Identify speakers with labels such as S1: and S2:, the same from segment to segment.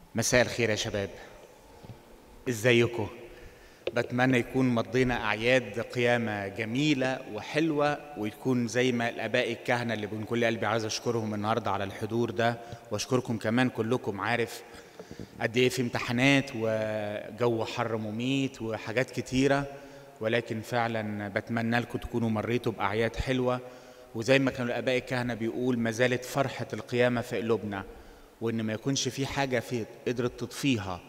S1: مساء الخير يا شباب، ازيكم؟ بتمنى يكون مضينا اعياد قيامه جميله وحلوه، ويكون زي ما الاباء الكهنه اللي من كل قلبي عايز اشكرهم النهارده على الحضور ده، واشكركم كمان كلكم. عارف قد ايه في امتحانات وجو حر مميت وحاجات كتيره، ولكن فعلا بتمنى لكم تكونوا مريتوا باعياد حلوه، وزي ما كانوا الاباء الكهنه بيقول ما زالت فرحه القيامه في قلوبنا، وان ما يكونش في حاجه في قدرت تطفيها،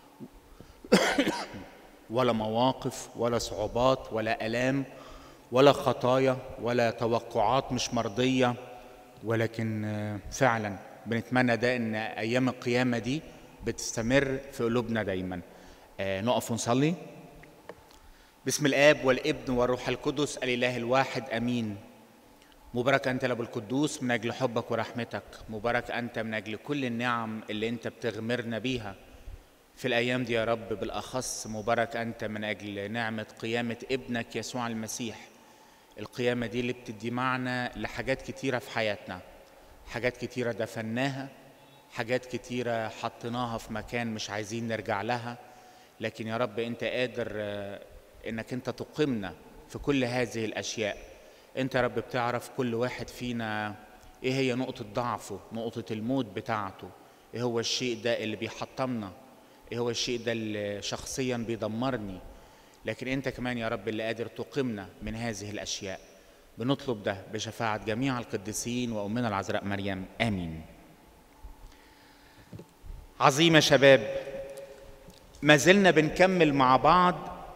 S1: ولا مواقف ولا صعوبات ولا آلام ولا خطايا ولا توقعات مش مرضية، ولكن فعلا بنتمنى ده ان ايام القيامة دي بتستمر في قلوبنا دايما. نقف ونصلي. باسم الآب والابن والروح القدس الإله الواحد امين. مبارك انت لأبو القدوس من اجل حبك ورحمتك، مبارك انت من اجل كل النعم اللي انت بتغمرنا بيها في الأيام دي يا رب. بالأخص مبارك أنت من أجل نعمة قيامة ابنك يسوع المسيح، القيامة دي اللي بتدي معنى لحاجات كتيرة في حياتنا، حاجات كتيرة دفناها، حاجات كتيرة حطيناها في مكان مش عايزين نرجع لها، لكن يا رب أنت قادر إنك أنت تقيمنا في كل هذه الأشياء. أنت يا رب بتعرف كل واحد فينا إيه هي نقطة ضعفه، نقطة الموت بتاعته، إيه هو الشيء ده اللي بيحطمنا، ايه هو الشيء ده اللي شخصيا بيدمرني، لكن انت كمان يا رب اللي قادر تقيمنا من هذه الاشياء. بنطلب ده بشفاعة جميع القديسين وامنا العذراء مريم، امين. عظيم يا شباب، ما زلنا بنكمل مع بعض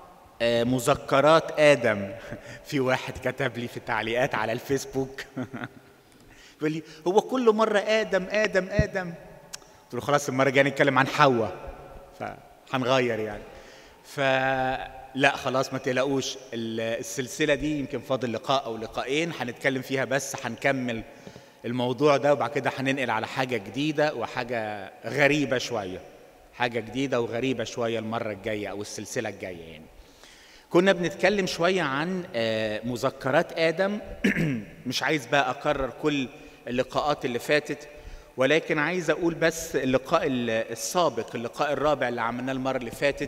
S1: مذكرات ادم. في واحد كتب لي في التعليقات على الفيسبوك بيقول لي هو كل مره ادم ادم ادم، قلت له خلاص المره الجايه نتكلم عن حواء، فهنغير يعني. فلا خلاص ما تقلقوش، السلسله دي يمكن فاضل لقاء او لقاءين هنتكلم فيها، بس هنكمل الموضوع ده وبعد كده هننقل على حاجه جديده وحاجه غريبه شويه، حاجه جديده وغريبه شويه المره الجايه او السلسله الجايه. يعني كنا بنتكلم شويه عن مذكرات ادم. مش عايز بقى اكرر كل اللقاءات اللي فاتت، ولكن عايز اقول بس اللقاء السابق، اللقاء الرابع اللي عملناه المره اللي فاتت،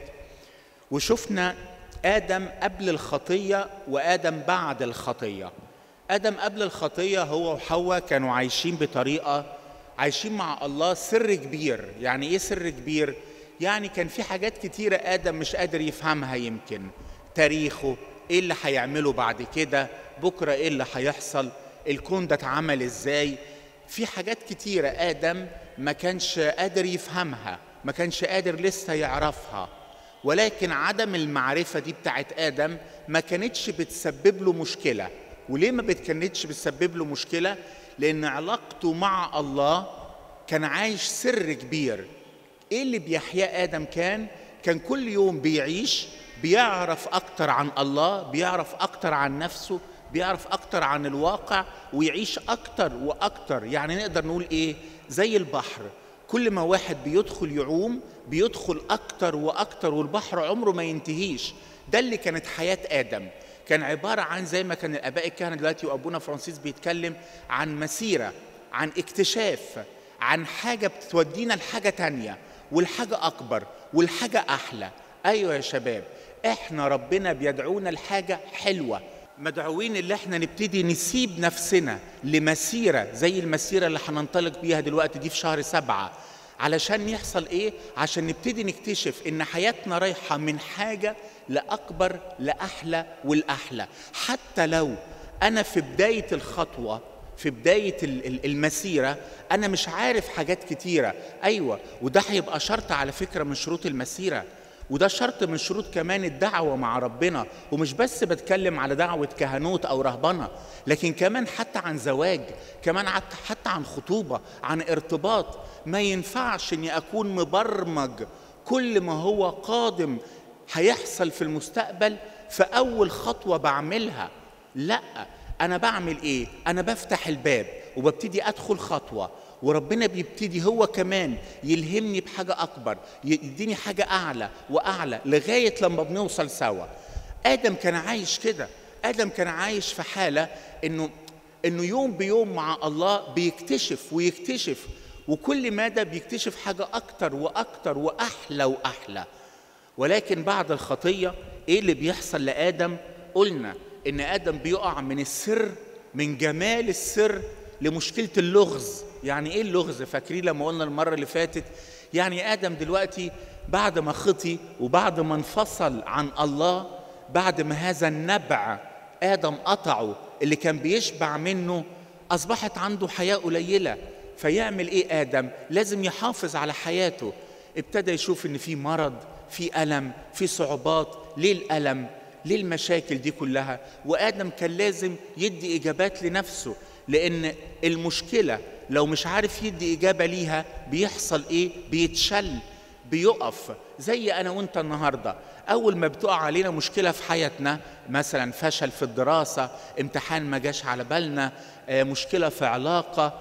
S1: وشفنا ادم قبل الخطيه وادم بعد الخطيه. ادم قبل الخطيه هو وحواء كانوا عايشين بطريقه، عايشين مع الله سر كبير. يعني ايه سر كبير؟ يعني كان في حاجات كتيره ادم مش قادر يفهمها، يمكن تاريخه، ايه اللي هيعمله بعد كده، بكره ايه اللي هيحصل، الكون ده اتعمل ازاي. في حاجات كتيرة آدم ما كانش قادر يفهمها، ما كانش قادر لسه يعرفها، ولكن عدم المعرفة دي بتاعت آدم ما كانتش بتسبب له مشكلة. وليه ما كانتش بتسبب له مشكلة؟ لأن علاقته مع الله كان عايش سر كبير. إيه اللي بيحياه آدم؟ كان كل يوم بيعيش بيعرف أكتر عن الله، بيعرف أكتر عن نفسه، بيعرف أكتر عن الواقع، ويعيش أكتر وأكتر. يعني نقدر نقول إيه؟ زي البحر، كل ما واحد بيدخل يعوم بيدخل أكتر وأكتر، والبحر عمره ما ينتهيش. ده اللي كانت حياة آدم، كان عبارة عن زي ما كان الآباء الكهنة دلوقتي وأبونا فرانسيس بيتكلم عن مسيرة، عن اكتشاف، عن حاجة بتودينا لحاجة تانية والحاجة أكبر والحاجة أحلى. أيوة يا شباب، إحنا ربنا بيدعونا لحاجة حلوة، مدعوين اللي احنا نبتدي نسيب نفسنا لمسيرة زي المسيرة اللي هننطلق بيها دلوقتي دي في شهر 7. علشان يحصل ايه؟ عشان نبتدي نكتشف ان حياتنا رايحة من حاجة لأكبر لأحلى والأحلى. حتى لو أنا في بداية الخطوة، في بداية المسيرة، أنا مش عارف حاجات كتيرة. أيوة، وده هيبقى شرط على فكرة من شروط المسيرة، وده شرط من شروط كمان الدعوة مع ربنا. ومش بس بتكلم على دعوة كهنوت أو رهبنة، لكن كمان حتى عن زواج، كمان حتى عن خطوبة، عن ارتباط. ما ينفعش أني أكون مبرمج كل ما هو قادم هيحصل في المستقبل في أول خطوة بعملها. لا، أنا بعمل إيه؟ أنا بفتح الباب وببتدي أدخل خطوة، وربنا بيبتدي هو كمان يلهمني بحاجة أكبر، يديني حاجة أعلى وأعلى لغاية لما بنوصل سوا. آدم كان عايش كده، آدم كان عايش في حالة إنه يوم بيوم مع الله بيكتشف ويكتشف، وكل مادة بيكتشف حاجة أكتر وأكتر وأحلى وأحلى. ولكن بعد الخطية إيه اللي بيحصل لآدم؟ قلنا إن آدم بيقع من السر، من جمال السر لمشكلة اللغز. يعني إيه اللغز؟ فاكرين لما قلنا المرة اللي فاتت؟ يعني آدم دلوقتي بعد ما خطي وبعد ما انفصل عن الله، بعد ما هذا النبع آدم قطعه اللي كان بيشبع منه، أصبحت عنده حياة قليلة. فيعمل إيه آدم؟ لازم يحافظ على حياته. ابتدى يشوف إن في مرض، في ألم، في صعوبات. ليه الألم؟ ليه المشاكل دي كلها؟ وآدم كان لازم يدي إجابات لنفسه، لأن المشكلة لو مش عارف يدي إجابة ليها بيحصل إيه؟ بيتشل، بيقف. زي أنا وإنت النهاردة، أول ما بتقع علينا مشكلة في حياتنا، مثلا فشل في الدراسة، امتحان ما جاش على بالنا، مشكلة في علاقة،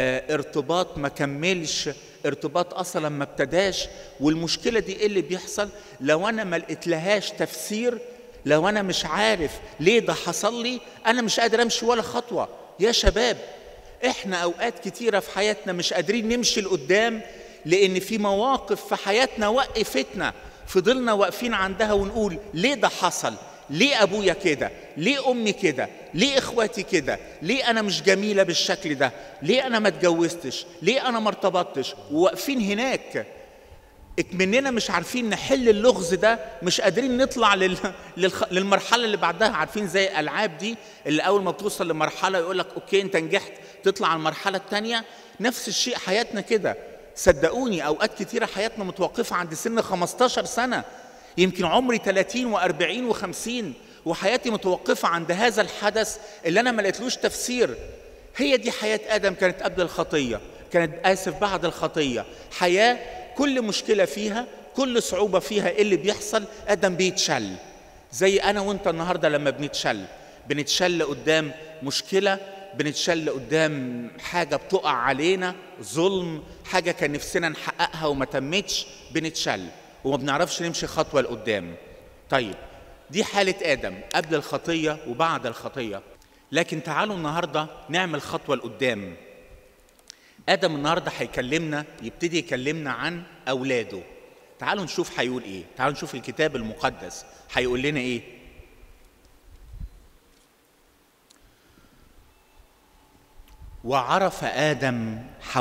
S1: ارتباط ما كملش، ارتباط أصلا ما ابتداش. والمشكلة دي إيه اللي بيحصل؟ لو أنا ما لقيتلهاش تفسير، لو أنا مش عارف ليه ده حصل لي، أنا مش قادر أمشي ولا خطوة. يا شباب، إحنا أوقات كتيرة في حياتنا مش قادرين نمشي لقدام، لأن في مواقف في حياتنا وقفتنا، فضلنا واقفين عندها ونقول ليه ده حصل؟ ليه أبويا كده؟ ليه أمي كده؟ ليه إخواتي كده؟ ليه أنا مش جميلة بالشكل ده؟ ليه أنا ما اتجوزتش؟ ليه أنا ما ارتبطتش؟ وواقفين هناك اكمننا مش عارفين نحل اللغز ده، مش قادرين نطلع للمرحلة اللي بعدها. عارفين زي الألعاب دي اللي أول ما بتوصل لمرحلة يقول لك أوكي أنت نجحت، تطلع على المرحلة التانية. نفس الشيء حياتنا كده. صدقوني أوقات كتيرة حياتنا متوقفة عند سن 15 سنة، يمكن عمري 30 و40 و50، وحياتي متوقفة عند هذا الحدث اللي أنا ما لقيتلوش تفسير. هي دي حياة آدم كانت قبل الخطية، كانت بعد الخطية. حياة كل مشكلة فيها، كل صعوبة فيها، إيه اللي بيحصل؟ آدم بيتشل. زي أنا وإنت النهاردة لما بنتشل قدام مشكلة، بنتشل قدام حاجة بتقع علينا، ظلم، حاجة كان نفسنا نحققها وما تمتش، بنتشل وما بنعرفش نمشي خطوة لقدام. طيب، دي حالة آدم قبل الخطية وبعد الخطية. لكن تعالوا النهاردة نعمل خطوة لقدام. آدم النهاردة يبتدي يكلمنا عن أولاده. تعالوا نشوف هيقول إيه. تعالوا نشوف الكتاب المقدس هيقول لنا إيه. وعرف آدم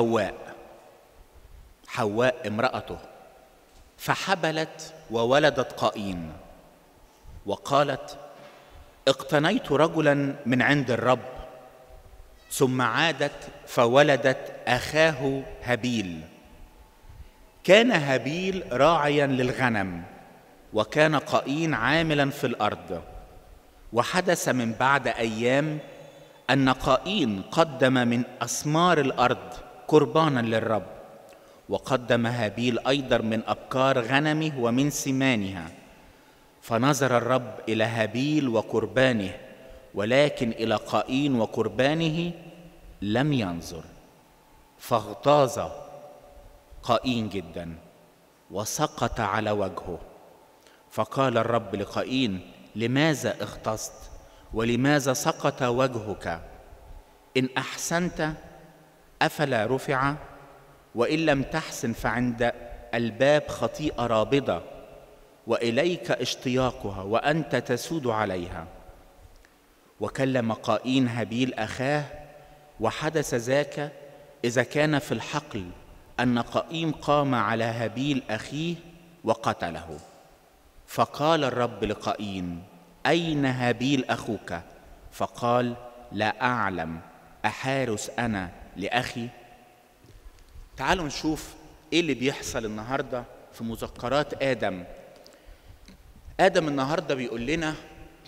S1: حواء امرأته، فحبلت وولدت قايين، وقالت اقتنيت رجلا من عند الرب. ثم عادت فولدت أخاه هابيل. كان هابيل راعيا للغنم، وكان قايين عاملا في الأرض. وحدث من بعد أيام أن قايين قدم من أثمار الأرض قربانا للرب، وقدم هابيل أيضا من أبكار غنمه ومن سمانها. فنظر الرب إلى هابيل وقربانه، ولكن إلى قايين وقربانه لم ينظر. فاغتاظ قايين جدا وسقط على وجهه. فقال الرب لقايين لماذا اغتظت ولماذا سقط وجهك؟ إن أحسنت أفلا رفع؟ وإن لم تحسن فعند الباب خطيئة رابضة، وإليك اشتياقها وأنت تسود عليها. وكلم قايين هابيل أخاه، وحدث ذاك إذا كان في الحقل أن قايين قام على هابيل أخيه وقتله. فقال الرب لقايين أين هابيل أخوك؟ فقال لا أعلم، أحارس أنا لأخي؟ تعالوا نشوف إيه اللي بيحصل النهاردة في مذكرات آدم. آدم النهاردة بيقول لنا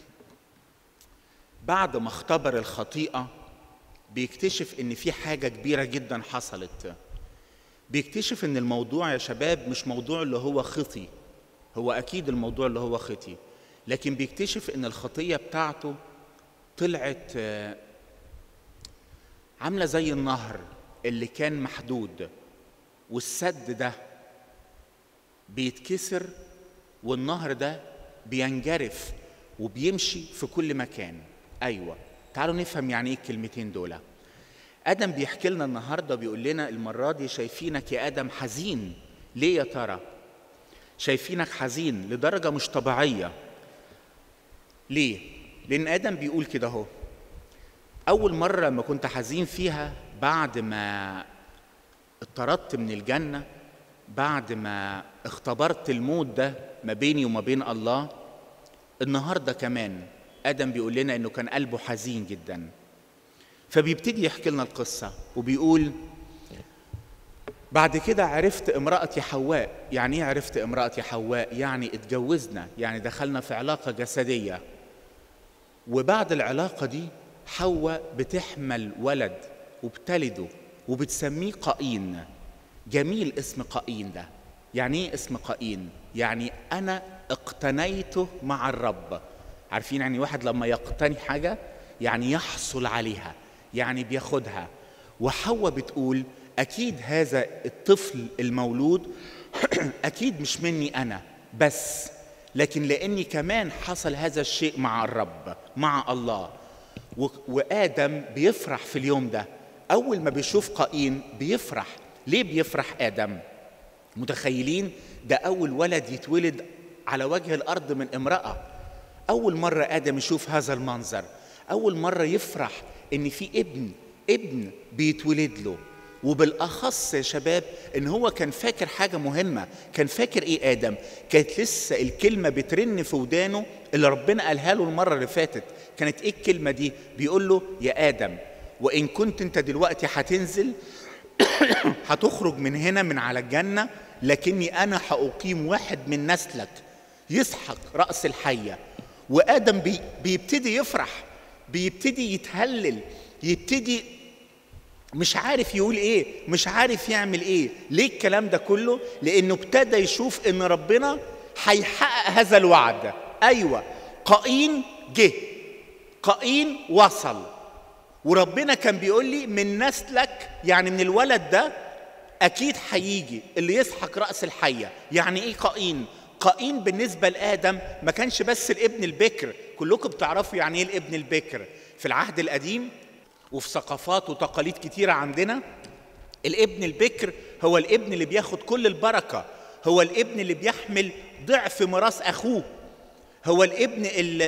S1: بعد ما اختبر الخطيئة بيكتشف إن في حاجة كبيرة جدا حصلت. بيكتشف إن الموضوع يا شباب مش موضوع اللي هو خطي، هو أكيد الموضوع اللي هو خطي، لكن بيكتشف إن الخطية بتاعته طلعت عاملة زي النهر اللي كان محدود، والسد ده بيتكسر، والنهر ده بينجرف وبيمشي في كل مكان. أيوة، تعالوا نفهم يعني إيه الكلمتين دول. آدم بيحكي لنا النهاردة، بيقول لنا المرة دي شايفينك يا آدم حزين. ليه يا ترى؟ شايفينك حزين لدرجة مش طبيعية. ليه؟ لأن آدم بيقول كده اهو: أول مرة لما كنت حزين فيها بعد ما اتطردت من الجنة، بعد ما اختبرت الموت ده ما بيني وما بين الله، النهاردة كمان آدم بيقول لنا إنه كان قلبه حزين جدا. فبيبتدي يحكي لنا القصة وبيقول: بعد كده عرفت امرأتي حواء. يعني ايه عرفت امرأتي حواء؟ يعني اتجوزنا، يعني دخلنا في علاقة جسدية. وبعد العلاقة دي حواء بتحمل ولد وبتلده وبتسميه قايين. جميل اسم قايين ده. يعني ايه اسم قايين؟ يعني أنا اقتنيته مع الرب. عارفين يعني واحد لما يقتني حاجة يعني يحصل عليها، يعني بياخدها. وحواء بتقول: أكيد هذا الطفل المولود أكيد مش مني أنا بس، لكن لأني كمان حصل هذا الشيء مع الرب، مع الله. وآدم بيفرح في اليوم ده. أول ما بيشوف قايين بيفرح. ليه بيفرح آدم؟ متخيلين؟ ده أول ولد يتولد على وجه الأرض من امرأة. أول مرة آدم يشوف هذا المنظر، أول مرة يفرح إن في ابن بيتولد له. وبالأخص يا شباب إن هو كان فاكر حاجة مهمة. كان فاكر إيه آدم؟ كانت لسه الكلمة بترن في ودانه اللي ربنا قالها له المرة اللي فاتت. كانت إيه الكلمة دي؟ بيقول له: يا آدم، وإن كنت أنت دلوقتي هتنزل هتخرج من هنا من على الجنة، لكني أنا هأقيم واحد من نسلك يسحق رأس الحية. وآدم بيبتدي يفرح، بيبتدي يتهلل، يبتدي مش عارف يقول ايه، مش عارف يعمل ايه. ليه الكلام ده كله؟ لأنه ابتدى يشوف ان ربنا هيحقق هذا الوعد. ايوه، قايين جه، قايين وصل، وربنا كان بيقول لي من نسلك، يعني من الولد ده اكيد هيجي اللي يسحق رأس الحية. يعني ايه قايين؟ قايين بالنسبة لآدم ما كانش بس الابن البكر. كلكم بتعرفوا يعني ايه الابن البكر في العهد القديم وفي ثقافات وتقاليد كتيرة عندنا. الابن البكر هو الابن اللي بياخد كل البركة، هو الابن اللي بيحمل ضعف ميراث أخوه، هو الابن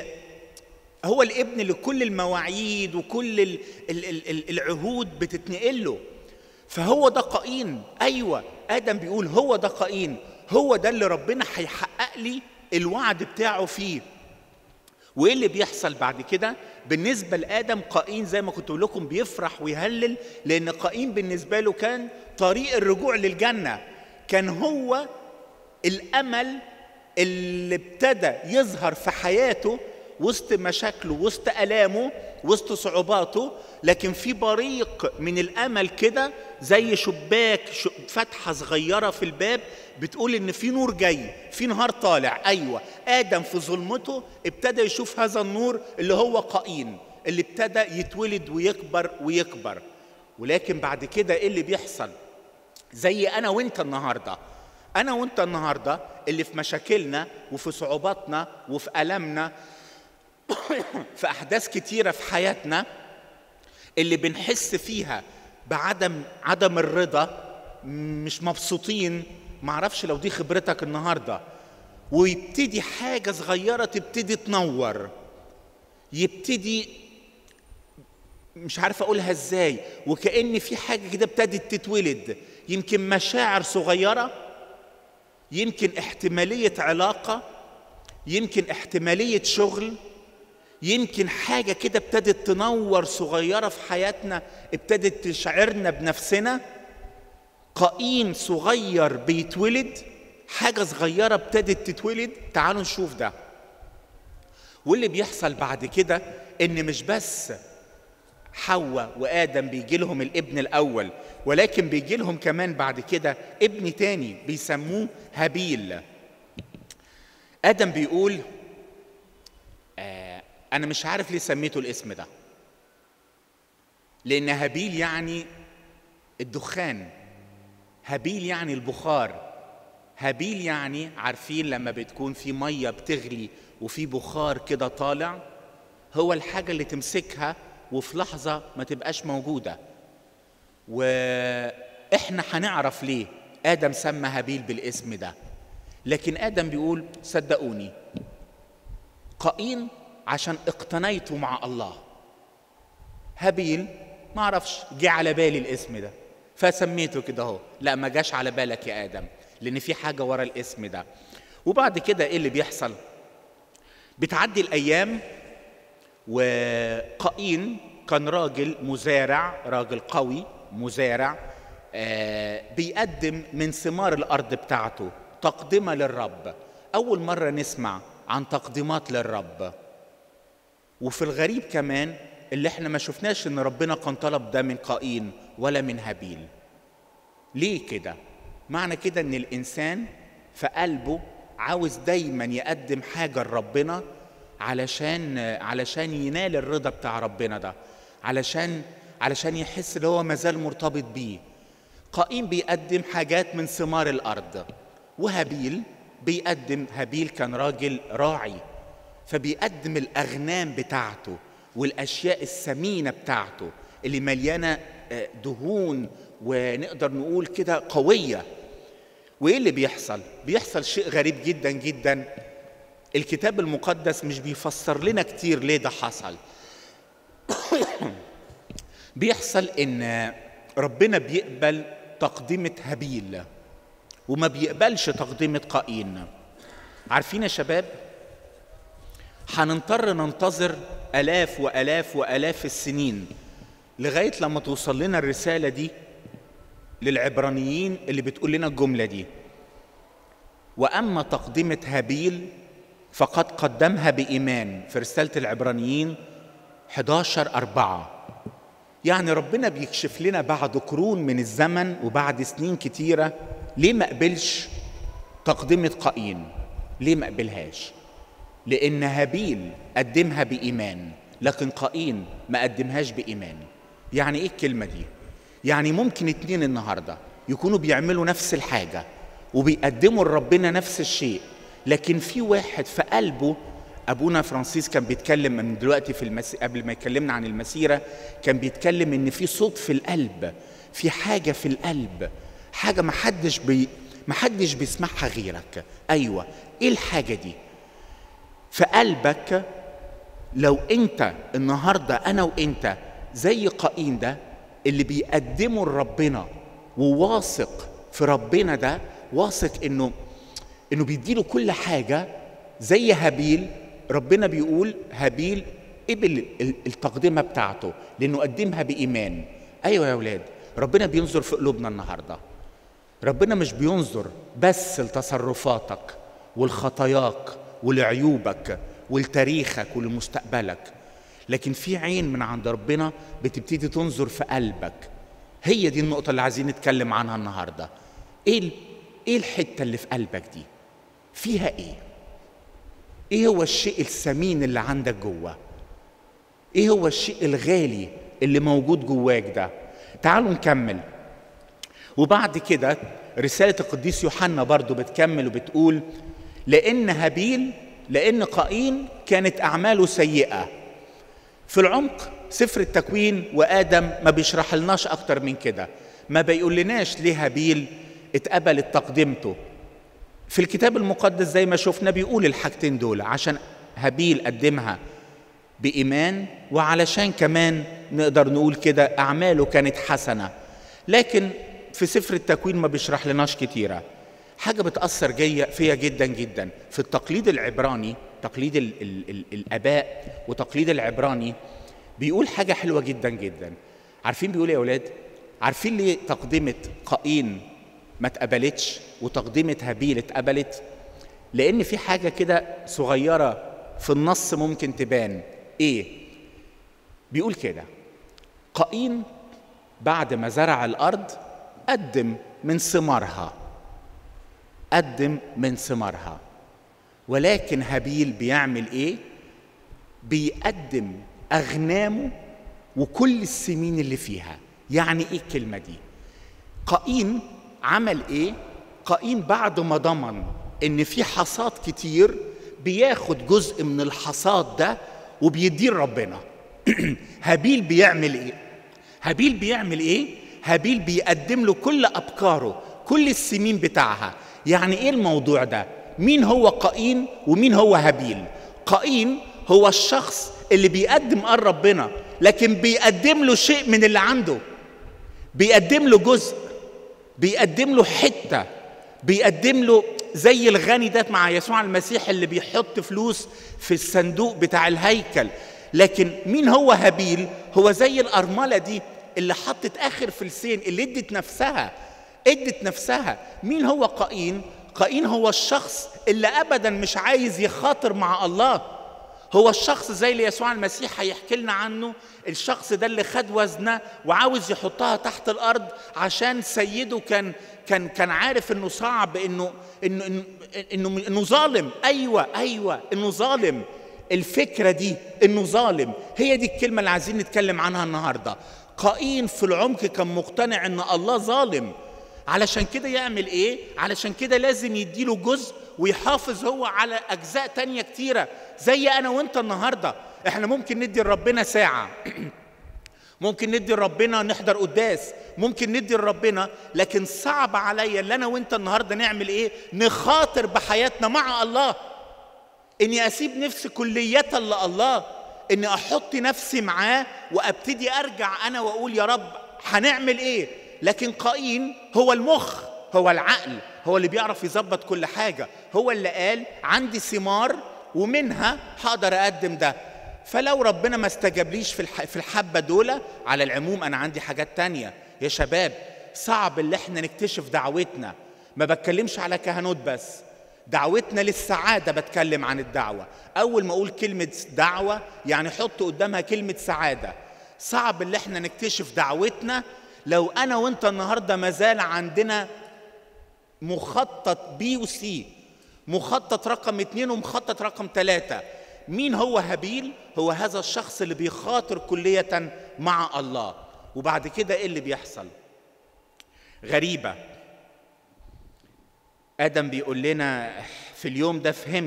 S1: اللي كل المواعيد وكل العهود بتتنقل له. فهو ده قايين. أيوة، آدم بيقول هو ده قايين، هو ده اللي ربنا هيحقق لي الوعد بتاعه فيه. وإيه اللي بيحصل بعد كده؟ بالنسبة لآدم قايين زي ما كنت بقول لكم بيفرح ويهلل، لأن قايين بالنسبة له كان طريق الرجوع للجنة. كان هو الأمل اللي ابتدى يظهر في حياته وسط مشاكله، وسط آلامه، وسط صعوباته، لكن في بريق من الأمل كده زي شباك، فتحة صغيرة في الباب بتقول إن في نور جاي، في نهار طالع. أيوة، آدم في ظلمته ابتدى يشوف هذا النور اللي هو قايين، اللي ابتدى يتولد ويكبر ويكبر. ولكن بعد كده إيه اللي بيحصل؟ زي أنا وإنت النهاردة، أنا وإنت النهاردة اللي في مشاكلنا وفي صعوباتنا وفي ألمنا في أحداث كتيرة في حياتنا اللي بنحس فيها بعدم الرضا، مش مبسوطين. معرفش لو دي خبرتك النهاردة. ويبتدي حاجة صغيرة تبتدي تنور، يبتدي مش عارف أقولها إزاي، وكأن في حاجة كده ابتدت تتولد. يمكن مشاعر صغيرة، يمكن احتمالية علاقة، يمكن احتمالية شغل، يمكن حاجة كده ابتدت تنور صغيرة في حياتنا، ابتدت تشعرنا بنفسنا. قايين صغير بيتولد، حاجة صغيرة ابتدت تتولد. تعالوا نشوف ده. واللي بيحصل بعد كده ان مش بس حواء وآدم بيجي لهم الابن الأول، ولكن بيجي لهم كمان بعد كده ابن تاني بيسموه هابيل. آدم بيقول أنا مش عارف ليه سميته الاسم ده، لأن هابيل يعني الدخان، هابيل يعني البخار، هابيل يعني عارفين لما بتكون في مية بتغلي وفي بخار كده طالع، هو الحاجة اللي تمسكها وفي لحظة ما تبقاش موجودة. وإحنا هنعرف ليه آدم سمى هابيل بالاسم ده. لكن آدم بيقول صدقوني، قايين عشان اقتنيته مع الله، هابيل ما اعرفش جه على بالي الاسم ده فسميته كده اهو. لا، ما جاش على بالك يا آدم، لأن في حاجة ورا الاسم ده. وبعد كده إيه اللي بيحصل؟ بتعدي الأيام، وقايين كان راجل مزارع، راجل قوي مزارع، بيقدم من ثمار الأرض بتاعته تقدمة للرب. أول مرة نسمع عن تقديمات للرب. وفي الغريب كمان اللي احنا ما شفناش ان ربنا كان طلب ده من قايين ولا من هابيل. ليه كده؟ معنى كده ان الانسان في قلبه عاوز دايما يقدم حاجة لربنا علشان ينال الرضا بتاع ربنا ده، علشان يحس ان هو مازال مرتبط بيه. قايين بيقدم حاجات من ثمار الارض، وهابيل هابيل كان راجل راعي، فبيقدم الأغنام بتاعته والأشياء الثمينة بتاعته اللي مليانة دهون ونقدر نقول كده قوية. وإيه اللي بيحصل؟ بيحصل شيء غريب جدا جدا. الكتاب المقدس مش بيفسر لنا كتير ليه ده حصل. بيحصل إن ربنا بيقبل تقدمة هابيل وما بيقبلش تقدمة قايين. عارفين يا شباب، هنضطر ننتظر آلاف وآلاف وآلاف السنين لغاية لما توصل لنا الرسالة دي للعبرانيين اللي بتقول لنا الجملة دي: وأما تقدمة هابيل فقد قدمها بإيمان، في رسالة العبرانيين 11:4. يعني ربنا بيكشف لنا بعد قرون من الزمن وبعد سنين كتيرة ليه ما قبلش تقدمة قايين. ليه ما قبلهاش؟ لأن هابيل قدمها بإيمان، لكن قايين ما قدمهاش بإيمان. يعني إيه الكلمة دي؟ يعني ممكن اتنين النهاردة يكونوا بيعملوا نفس الحاجة وبيقدموا لربنا نفس الشيء، لكن في واحد في قلبه. أبونا فرانسيس كان بيتكلم من دلوقتي قبل ما يكلمنا عن المسيرة، كان بيتكلم إن في صوت في القلب، في حاجة في القلب، حاجة محدش بيسمعها غيرك. أيوة، إيه الحاجة دي؟ في قلبك. لو انت النهارده انا وانت زي قايين ده اللي بيقدموا لربنا وواثق في ربنا ده، واثق انه بيديله كل حاجه، زي هابيل. ربنا بيقول هابيل قبل التقدمه بتاعته لانه قدمها بايمان. ايوه يا اولاد، ربنا بينظر في قلوبنا النهارده. ربنا مش بينظر بس لتصرفاتك ولخطاياك ولعيوبك ولتاريخك ولمستقبلك، لكن في عين من عند ربنا بتبتدي تنظر في قلبك. هي دي النقطة اللي عايزين نتكلم عنها النهاردة. ايه الحتة اللي في قلبك دي؟ فيها ايه؟ ايه هو الشيء الثمين اللي عندك جوه؟ ايه هو الشيء الغالي اللي موجود جواك ده؟ تعالوا نكمل. وبعد كده رسالة القديس يوحنا برضو بتكمل وبتقول: لأن قايين كانت أعماله سيئة. في العمق سفر التكوين وآدم ما بيشرح لناش أكتر من كده، ما بيقول لناش ليه هابيل اتقبلت تقدمته. في الكتاب المقدس زي ما شفنا بيقول الحاجتين دول، عشان هابيل قدمها بإيمان، وعلشان كمان نقدر نقول كده أعماله كانت حسنة. لكن في سفر التكوين ما بيشرح لناش كتيرة. حاجة بتأثر فيها جدا جدا في التقليد العبراني، تقليد الآباء وتقليد العبراني، بيقول حاجة حلوة جدا جدا. عارفين بيقول يا أولاد؟ عارفين ليه تقدمة قايين ما اتقبلتش وتقدمة هابيل اتقبلت؟ لأن في حاجة كده صغيرة في النص ممكن تبان. إيه؟ بيقول كده: قايين بعد ما زرع الأرض قدم من ثمارها، ولكن هابيل بيعمل ايه؟ بيقدم أغنامه وكل السمين اللي فيها. يعني ايه الكلمة دي؟ قايين عمل ايه؟ قايين بعد ما ضمن ان في حصاد كتير بياخد جزء من الحصاد ده وبيديه ربنا. هابيل بيعمل ايه؟ هابيل بيقدم له كل أبكاره، كل السمين بتاعها. يعني إيه الموضوع ده؟ مين هو قايين ومين هو هابيل؟ قايين هو الشخص اللي بيقدم ربنا، لكن بيقدم له شيء من اللي عنده، بيقدم له جزء، بيقدم له حتة، بيقدم له زي الغني ده مع يسوع المسيح اللي بيحط فلوس في الصندوق بتاع الهيكل. لكن مين هو هابيل؟ هو زي الأرملة دي اللي حطت آخر فلسين، اللي ادت نفسها. مين هو قايين؟ قايين هو الشخص اللي أبدا مش عايز يخاطر مع الله. هو الشخص زي اللي يسوع المسيح هيحكي لنا عنه، الشخص ده اللي خد وزنه وعاوز يحطها تحت الأرض عشان سيده كان عارف انه صعب، انه ظالم. ايوه انه ظالم. الفكرة دي انه ظالم هي دي الكلمة اللي عايزين نتكلم عنها النهاردة. قايين في العمق كان مقتنع ان الله ظالم، علشان كده يعمل ايه؟ علشان كده لازم يديله جزء ويحافظ هو على اجزاء تانية كتيرة. زي انا وانت النهاردة، احنا ممكن ندي لربنا ساعة، ممكن ندي لربنا نحضر قداس، ممكن ندي لربنا، لكن صعب عليا اللي انا وانت النهاردة نعمل ايه؟ نخاطر بحياتنا مع الله، اني اسيب نفسي كلية لله، اني احط نفسي معاه وابتدي ارجع انا واقول يا رب هنعمل ايه. لكن قايين هو المخ، هو العقل، هو اللي بيعرف يظبط كل حاجة، هو اللي قال عندي ثمار ومنها هقدر اقدم ده. فلو ربنا ما استجابليش في الحبة دول، على العموم انا عندي حاجات تانية. يا شباب صعب اللي احنا نكتشف دعوتنا. ما بتكلمش على كهنوت بس، دعوتنا للسعادة بتكلم عن الدعوة. أول ما أقول كلمة دعوة يعني حط قدامها كلمة سعادة. صعب اللي احنا نكتشف دعوتنا لو أنا وانت النهاردة مازال عندنا مخطط بي وسي، مخطط رقم 2 ومخطط رقم 3. مين هو هابيل؟ هو هذا الشخص اللي بيخاطر كلية مع الله. وبعد كده ايه اللي بيحصل؟ غريبة. آدم بيقول لنا في اليوم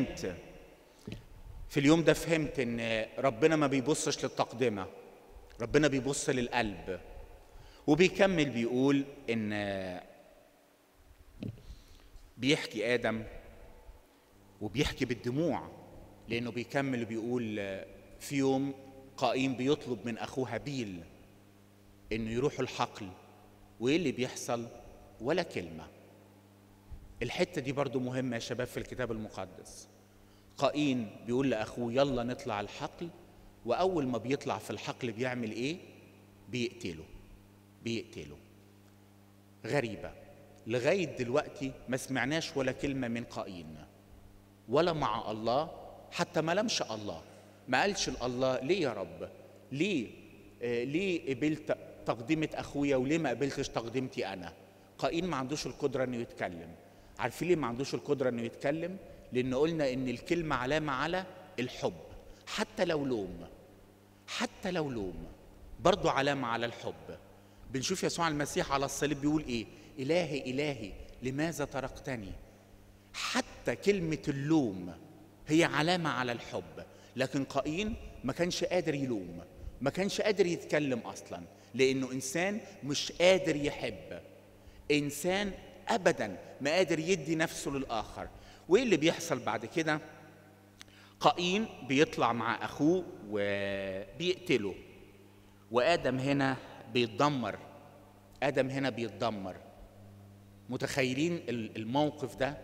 S1: ده فهمت إن ربنا ما بيبصش للتقدمة، ربنا بيبص للقلب. وبيكمل بيقول إن بيحكي آدم وبيحكي بالدموع، لأنه بيكمل بيقول في يوم قايين بيطلب من أخوه هابيل إنه يروحوا الحقل، وإيه اللي بيحصل؟ ولا كلمة. الحتة دي برضو مهمة يا شباب في الكتاب المقدس. قايين بيقول لأخوه يلا نطلع الحقل، وأول ما بيطلع في الحقل بيعمل إيه؟ بيقتله. غريبة، لغاية دلوقتي ما سمعناش ولا كلمة من قايين، ولا مع الله حتى ما لمش الله، ما قالش الله ليه يا رب؟ ليه قبلت تقدمة أخويا وليه ما قبلتش تقدمتي أنا؟ قايين ما عندوش القدرة إنه يتكلم. عارفين ليه ما عندوش القدرة إنه يتكلم؟ لأن قلنا إن الكلمة علامة على الحب، حتى لو لوم برضو علامة على الحب. بنشوف يسوع المسيح على الصليب بيقول إيه؟ إلهي لماذا تركتني؟ حتى كلمة اللوم هي علامة على الحب. لكن قايين ما كانش قادر يلوم، ما كانش قادر يتكلم أصلا، لأنه إنسان مش قادر يحب، إنسان أبدا ما قادر يدي نفسه للآخر. وإيه اللي بيحصل بعد كده؟ قايين بيطلع مع أخوه وبيقتله، وآدم هنا بيتدمر. متخيلين الموقف ده؟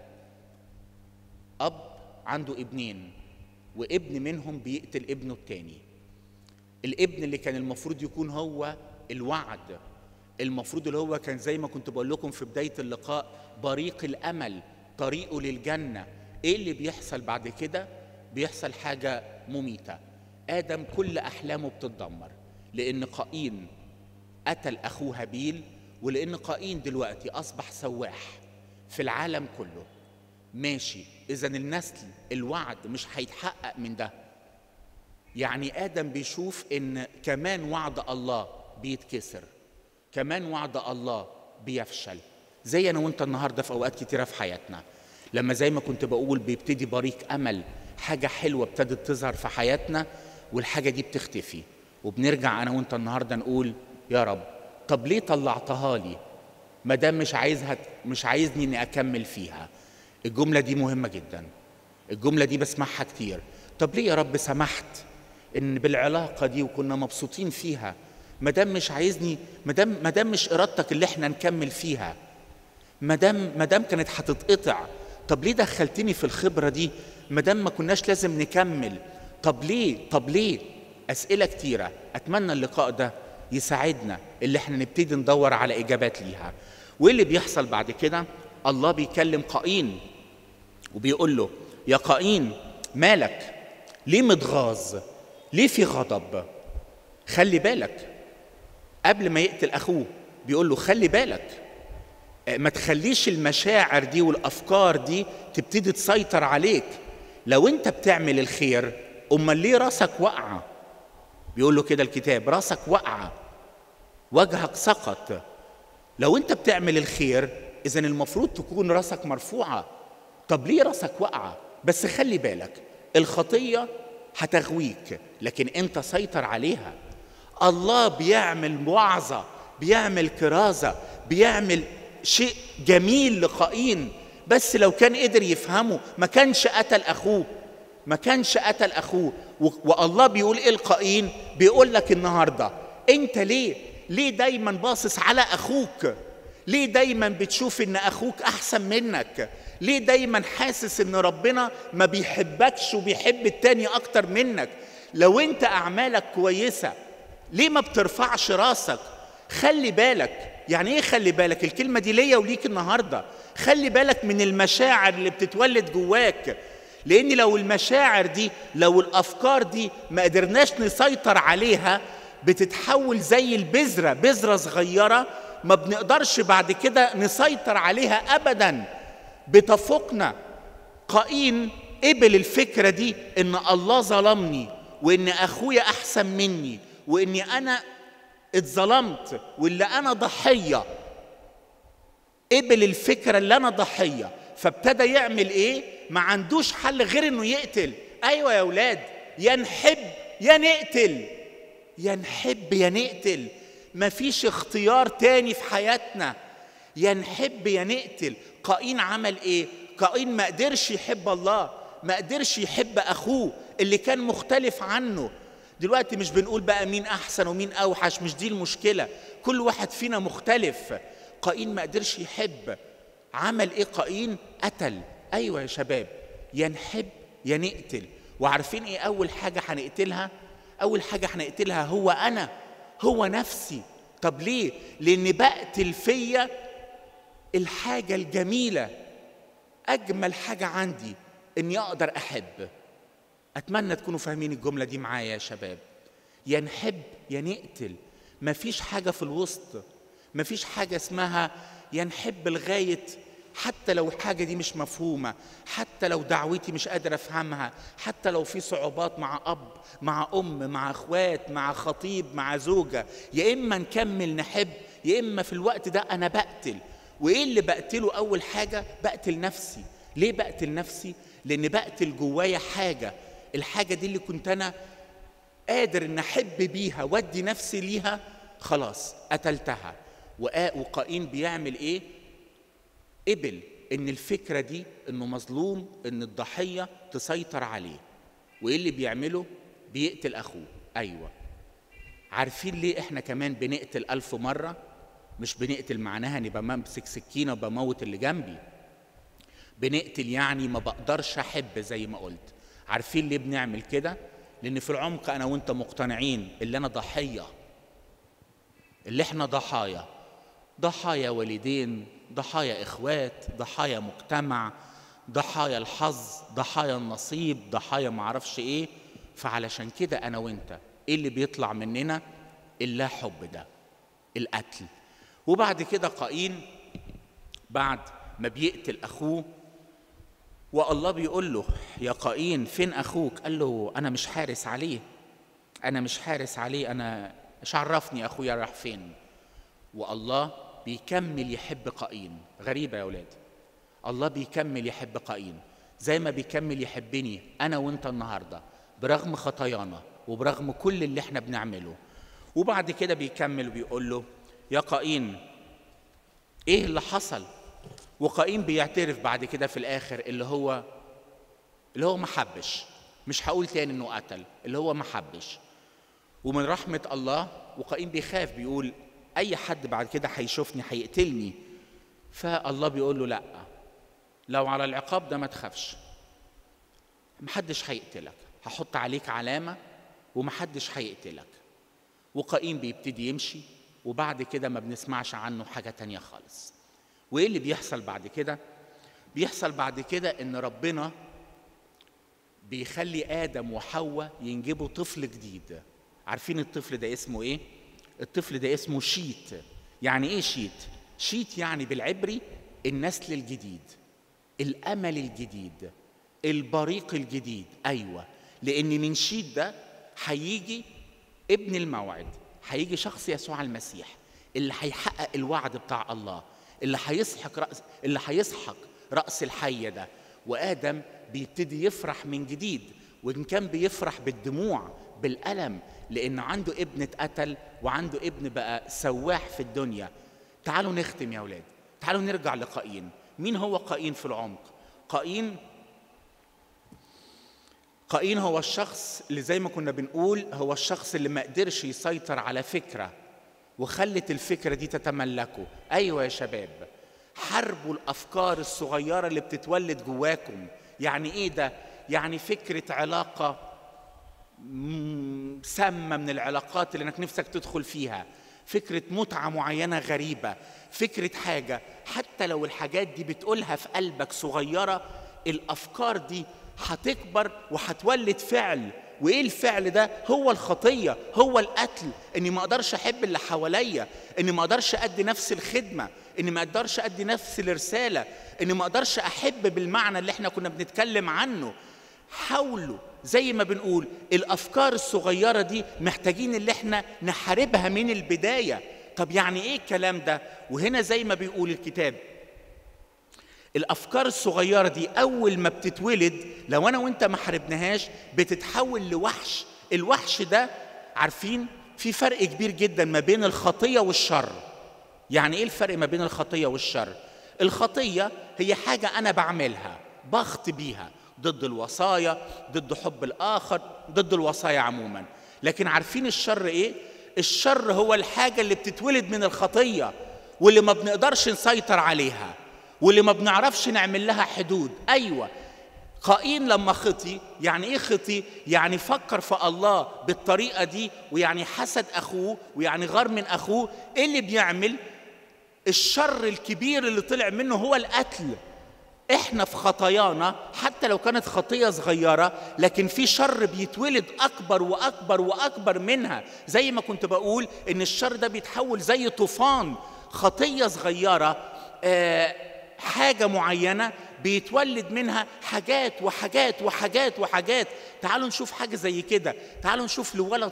S1: أب عنده ابنين، وابن منهم بيقتل ابنه التاني. الابن اللي كان المفروض يكون هو الوعد، المفروض اللي هو كان زي ما كنت بقول لكم في بداية اللقاء بريق الأمل، طريقه للجنة. إيه اللي بيحصل بعد كده؟ بيحصل حاجة مميتة. آدم كل أحلامه بتتدمر لأن قايين قتل أخوه هابيل، ولأن قايين دلوقتي أصبح سواح في العالم كله. ماشي، إذن النسل الوعد مش هيتحقق من ده. يعني آدم بيشوف إن كمان وعد الله بيتكسر، كمان وعد الله بيفشل. زي أنا وإنت النهاردة في أوقات كتيرة في حياتنا، لما زي ما كنت بقول بيبتدي بريق أمل، حاجة حلوة ابتدت تظهر في حياتنا والحاجة دي بتختفي، وبنرجع أنا وإنت النهاردة نقول يا رب طب ليه طلعتها لي ما دام مش عايزني اني اكمل فيها؟ الجملة دي مهمة جدا، الجملة دي بسمعها كتير. طب ليه يا رب سمحت ان بالعلاقة دي وكنا مبسوطين فيها، ما دام مش عايزني، ما دام مش ارادتك اللي احنا نكمل فيها، ما دام كانت هتتقطع، طب ليه دخلتني في الخبرة دي ما دام ما كناش لازم نكمل؟ طب ليه؟ أسئلة كتيرة. أتمنى اللقاء ده يساعدنا اللي احنا نبتدي ندور على إجابات ليها. وإيه اللي بيحصل بعد كده؟ الله بيكلم قايين وبيقول له: يا قايين مالك؟ ليه متغاظ؟ ليه في غضب؟ خلي بالك. قبل ما يقتل أخوه بيقول له: خلي بالك، ما تخليش المشاعر دي والأفكار دي تبتدي تسيطر عليك. لو انت بتعمل الخير امال ليه راسك واقعه؟ بيقول له كده الكتاب: راسك واقعه، وجهك سقط. لو انت بتعمل الخير اذا المفروض تكون راسك مرفوعه. طب ليه راسك واقعه؟ بس خلي بالك، الخطيه هتغويك لكن انت سيطر عليها. الله بيعمل وعظه، بيعمل كرازه، بيعمل شيء جميل لقايين، بس لو كان قدر يفهمه ما كانش قتل اخوه، ما كانش قتل اخوه. والله بيقول ايه لقايين؟ بيقول لك النهارده: انت ليه دايما باصص على اخوك؟ ليه دايما بتشوف ان اخوك احسن منك؟ ليه دايما حاسس ان ربنا ما بيحبكش وبيحب التاني اكتر منك؟ لو انت اعمالك كويسه ليه ما بترفعش راسك؟ خلي بالك. يعني ايه خلي بالك؟ الكلمة دي ليا وليك النهاردة. خلي بالك من المشاعر اللي بتتولد جواك، لان لو المشاعر دي، لو الافكار دي ما قدرناش نسيطر عليها بتتحول زي البذرة، بذرة صغيرة ما بنقدرش بعد كده نسيطر عليها ابدا، بتفوقنا. قايين قبل الفكرة دي ان الله ظلمني وان اخويا احسن مني واني انا اتظلمت واللي انا ضحيه. قبل الفكره اللي انا ضحيه، فابتدى يعمل ايه؟ ما عندوش حل غير انه يقتل. ايوه يا اولاد، يا نحب يا نقتل، يا نحب يا نقتل، مفيش اختيار تاني في حياتنا، يا نحب يا نقتل. قايين عمل ايه؟ قايين ما قدرش يحب الله، ما قدرش يحب اخوه اللي كان مختلف عنه. دلوقتي مش بنقول بقى مين احسن ومين اوحش، مش دي المشكله، كل واحد فينا مختلف. قايين ما قدرش يحب، عمل ايه قايين؟ قتل. ايوه يا شباب، يا نحب يا نقتل. وعارفين ايه اول حاجه هنقتلها؟ اول حاجه هنقتلها هو انا، هو نفسي. طب ليه؟ لان بقتل فيا الحاجه الجميله، اجمل حاجه عندي اني اقدر احب. أتمنى تكونوا فاهمين الجملة دي معايا يا شباب. يا نحب يا نقتل، مفيش حاجة في الوسط، مفيش حاجة اسمها يا نحب لغاية، حتى لو الحاجة دي مش مفهومة، حتى لو دعوتي مش قادر أفهمها، حتى لو في صعوبات مع أب، مع أم، مع أخوات، مع خطيب، مع زوجة، يا إما نكمل نحب يا إما في الوقت ده أنا بقتل. وإيه اللي بقتله؟ أول حاجة بقتل نفسي. ليه بقتل نفسي؟ لأن بقتل جوايا حاجة، الحاجة دي اللي كنت أنا قادر أن أحب بيها ودي نفسي ليها، خلاص قتلتها. وقايين بيعمل إيه؟ قبل أن الفكرة دي أنه مظلوم، أن الضحية تسيطر عليه. وإيه اللي بيعمله؟ بيقتل أخوه. أيوة، عارفين ليه إحنا كمان بنقتل 1000 مرة؟ مش بنقتل معناها أني بمسك سكينة وبموت اللي جنبي، بنقتل يعني ما بقدرش أحب زي ما قلت. عارفين ليه بنعمل كده؟ لأن في العمق أنا وأنت مقتنعين اللي أنا ضحية، اللي إحنا ضحايا، ضحايا والدين، ضحايا إخوات، ضحايا مجتمع، ضحايا الحظ، ضحايا النصيب، ضحايا معرفش إيه. فعلشان كده أنا وأنت إيه اللي بيطلع مننا؟ اللا حب ده، القتل. وبعد كده قايين بعد ما بيقتل أخوه والله بيقول له: يا قايين فين أخوك؟ قال له: أنا مش حارس عليه، أنا مش حارس عليه، أنا مش عرفني أخويا راح فين. والله بيكمل يحب قايين. غريبة يا أولاد، الله بيكمل يحب قايين زي ما بيكمل يحبني أنا وإنت النهاردة برغم خطايانا وبرغم كل اللي احنا بنعمله. وبعد كده بيكمل وبيقول له: يا قايين ايه اللي حصل؟ وقايين بيعترف بعد كده في الاخر اللي هو ما حبش، مش هقول تاني انه قتل، اللي هو ما حبش. ومن رحمة الله وقايين بيخاف، بيقول اي حد بعد كده هيشوفني هيقتلني. فالله بيقول له لا، لو على العقاب ده ما تخافش، محدش هيقتلك، هحط عليك علامة ومحدش هيقتلك. وقايين بيبتدي يمشي، وبعد كده ما بنسمعش عنه حاجة تانية خالص. وايه اللي بيحصل بعد كده؟ بيحصل بعد كده ان ربنا بيخلي آدم وحواء ينجبوا طفل جديد. عارفين الطفل ده اسمه ايه؟ الطفل ده اسمه شيت. يعني ايه شيت؟ شيت يعني بالعبري النسل الجديد، الأمل الجديد، البريق الجديد. أيوة، لأن من شيت ده هيجي ابن الموعد، هيجي شخص يسوع المسيح اللي هيحقق الوعد بتاع الله، اللي هيسحق رأس الحية ده. وآدم بيبتدي يفرح من جديد، وإن كان بيفرح بالدموع بالألم، لأن عنده ابن اتقتل وعنده ابن بقى سواح في الدنيا. تعالوا نختم يا أولاد، تعالوا نرجع لقايين. مين هو قايين في العمق؟ قايين هو الشخص اللي زي ما كنا بنقول هو الشخص اللي ما قدرش يسيطر على فكرة وخلت الفكرة دي تتملكه. أيوة يا شباب، حاربوا الأفكار الصغيرة اللي بتتولد جواكم. يعني إيه ده؟ يعني فكرة علاقة سامة من العلاقات اللي انك نفسك تدخل فيها، فكرة متعة معينة غريبة، فكرة حاجة، حتى لو الحاجات دي بتقولها في قلبك صغيرة، الأفكار دي هتكبر وهتولد فعل. وإيه الفعل ده؟ هو الخطية، هو القتل. إني ما أقدرش أحب اللي حواليا، إني ما أقدرش أدي نفس الخدمة، إني ما أقدرش أدي نفس الرسالة، إني ما أقدرش أحب بالمعنى اللي إحنا كنا بنتكلم عنه. حاولوا زي ما بنقول الأفكار الصغيرة دي محتاجين اللي إحنا نحاربها من البداية. طب يعني إيه الكلام ده؟ وهنا زي ما بيقول الكتاب، الأفكار الصغيرة دي أول ما بتتولد لو أنا وإنت ما حاربناهاش بتتحول لوحش. الوحش ده عارفين في فرق كبير جدا ما بين الخطية والشر. يعني إيه الفرق ما بين الخطية والشر؟ الخطية هي حاجة أنا بعملها بخطي بيها ضد الوصايا، ضد حب الآخر، ضد الوصايا عموما. لكن عارفين الشر إيه؟ الشر هو الحاجة اللي بتتولد من الخطية واللي ما بنقدرش نسيطر عليها واللي ما بنعرفش نعمل لها حدود. أيوة، قايين لما خطي، يعني إيه خطي؟ يعني فكر في الله بالطريقة دي، ويعني حسد أخوه، ويعني غار من أخوه. إيه اللي بيعمل؟ الشر الكبير اللي طلع منه هو القتل. إحنا في خطايانا حتى لو كانت خطية صغيرة، لكن في شر بيتولد أكبر وأكبر وأكبر منها. زي ما كنت بقول إن الشر ده بيتحول زي طوفان. خطية صغيرة، حاجة معينة بيتولد منها حاجات وحاجات وحاجات وحاجات. تعالوا نشوف حاجة زي كده. تعالوا نشوف لولد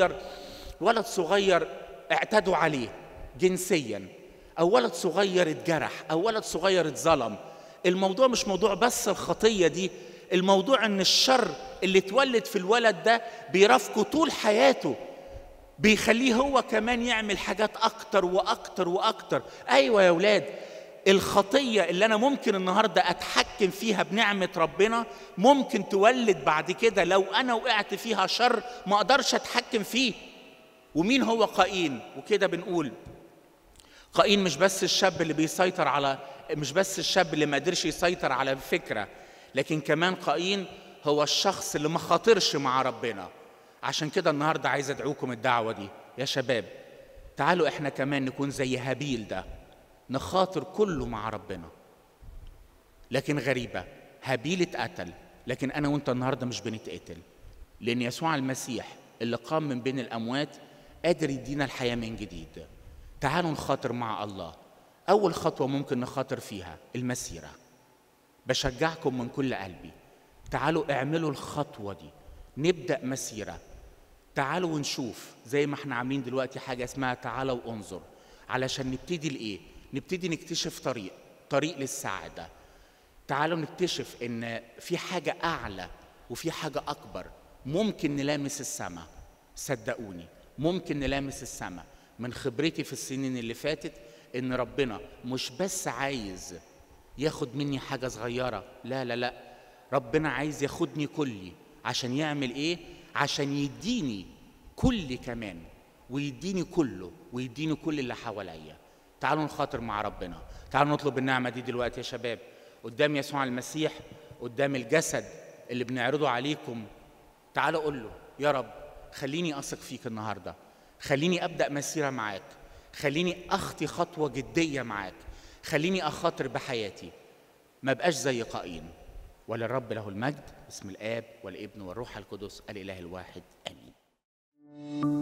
S1: صغير اعتدوا عليه جنسيا، أو ولد صغير اتجرح، أو ولد صغير اتظلم. الموضوع مش موضوع بس الخطية دي، الموضوع ان الشر اللي اتولد في الولد ده بيرافقه طول حياته، بيخليه هو كمان يعمل حاجات اكتر واكتر واكتر. ايوه يا اولاد، الخطية اللي انا ممكن النهاردة اتحكم فيها بنعمة ربنا ممكن تولد بعد كده لو انا وقعت فيها شر ما اقدرش اتحكم فيه. ومين هو قايين؟ وكده بنقول قايين مش بس الشاب اللي ما قدرش يسيطر على فكرة، لكن كمان قايين هو الشخص اللي ما خاطرش مع ربنا. عشان كده النهاردة عايز أدعوكم الدعوة دي يا شباب، تعالوا إحنا كمان نكون زي هابيل ده، نخاطر كله مع ربنا. لكن غريبة، هابيل اتقتل، لكن أنا وإنت النهاردة مش بنتقتل، لأن يسوع المسيح اللي قام من بين الأموات قادر يدينا الحياة من جديد. تعالوا نخاطر مع الله. أول خطوة ممكن نخاطر فيها المسيرة. بشجعكم من كل قلبي، تعالوا اعملوا الخطوة دي، نبدأ مسيرة. تعالوا ونشوف زي ما احنا عاملين دلوقتي حاجة اسمها تعالوا وانظر، علشان نبتدي لإيه؟ نبتدي نكتشف طريق للسعادة. تعالوا نكتشف إن في حاجة أعلى وفي حاجة أكبر. ممكن نلامس السماء، صدقوني ممكن نلامس السماء. من خبرتي في السنين اللي فاتت ان ربنا مش بس عايز ياخد مني حاجة صغيرة، لا لا لا، ربنا عايز ياخدني كلي. عشان يعمل ايه؟ عشان يديني كل كمان، ويديني كله، ويديني كل اللي حواليا. تعالوا نخاطر مع ربنا، تعالوا نطلب النعمة دي دلوقتي يا شباب، قدام يسوع المسيح، قدام الجسد اللي بنعرضه عليكم. تعالوا قول له يا رب خليني أثق فيك النهاردة، خليني أبدأ مسيرة معاك، خليني أخطي خطوة جدية معاك، خليني أخاطر بحياتي، ما بقاش زي قايين. وللرب له المجد، باسم الآب والابن والروح القدس الإله الواحد، آمين.